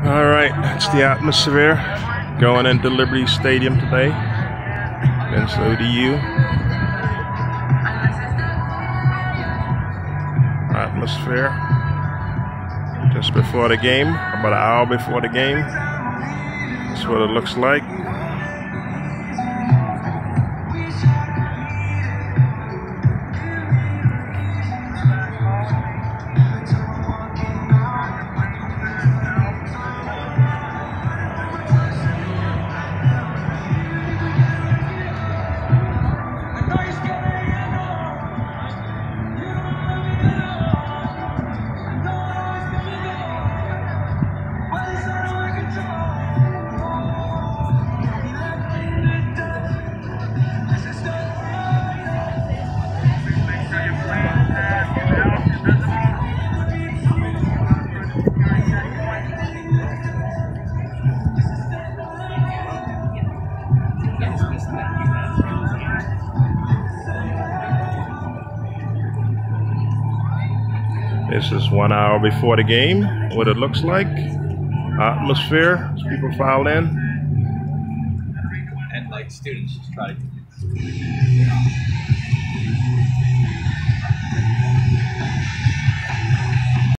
All right, that's the atmosphere going into Liberty Stadium today, and so do you. Atmosphere just before the game, about an hour before the game. That's what it looks like. This is 1 hour before the game, what it looks like. Atmosphere, as people file in. And like students just try to